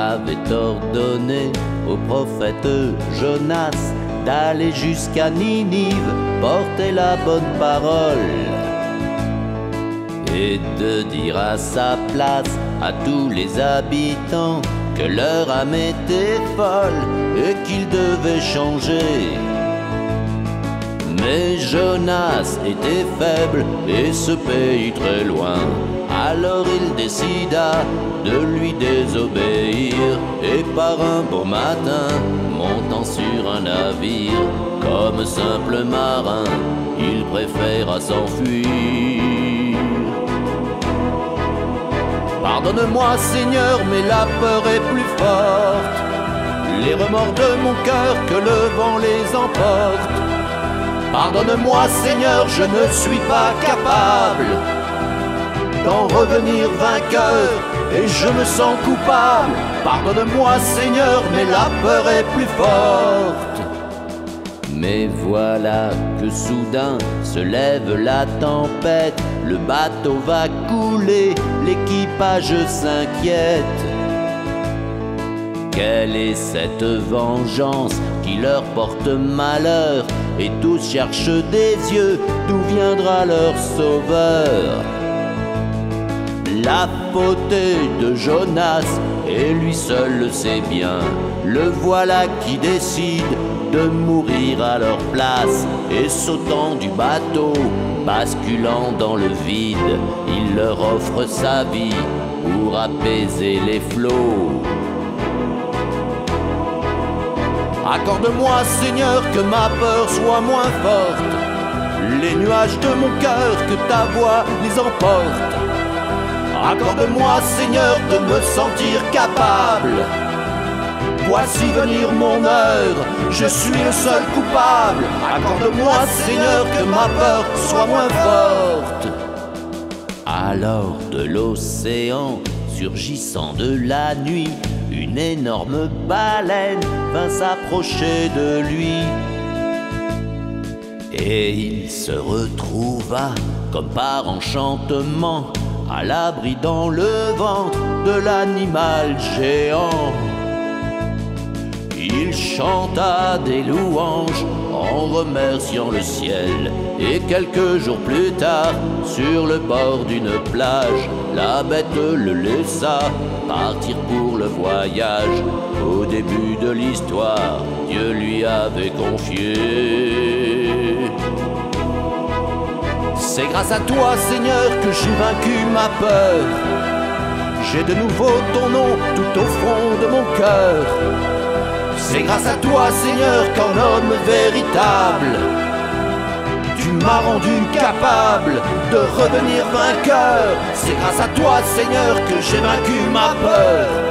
avait ordonné au prophète Jonas d'aller jusqu'à Ninive, porter la bonne parole et de dire à sa place à tous les habitants que leur âme était folle et qu'ils devaient changer. Mais Jonas était faible et ce pays très loin. Alors il décida de lui désobéir et par un beau matin, montant sur un navire, comme simple marin, il préféra s'enfuir. Pardonne-moi Seigneur, mais la peur est plus forte, les remords de mon cœur que le vent les emporte. Pardonne-moi Seigneur, je ne suis pas capable d'en revenir vainqueur et je me sens coupable. Pardonne-moi Seigneur, mais la peur est plus forte. Mais voilà que soudain se lève la tempête, le bateau va couler, l'équipage s'inquiète. Quelle est cette vengeance qui leur porte malheur? Et tous cherchent des yeux d'où viendra leur sauveur. La faute est de Jonas et lui seul le sait bien. Le voilà qui décide de mourir à leur place et sautant du bateau, basculant dans le vide, il leur offre sa vie pour apaiser les flots. Accorde-moi Seigneur que ma peur soit moins forte, les nuages de mon cœur que ta voix les emporte. Accorde-moi Seigneur de me sentir capable, voici venir mon heure, je suis le seul coupable. Accorde-moi Seigneur que ma peur soit moins forte. Alors de l'océan surgissant de la nuit, une énorme baleine vint s'approcher de lui. Et il se retrouva, comme par enchantement, à l'abri dans le ventre de l'animal géant. Il chanta des louanges en remerciant le ciel. Et quelques jours plus tard, sur le bord d'une plage, la bête le laissa partir pour le voyage. Au début de l'histoire, Dieu lui avait confié. C'est grâce à toi, Seigneur, que j'ai vaincu ma peur. J'ai de nouveau ton nom tout au fond de mon cœur. C'est grâce à toi, Seigneur, qu'en homme véritable, tu m'as rendu capable de revenir vainqueur. C'est grâce à toi, Seigneur, que j'ai vaincu ma peur.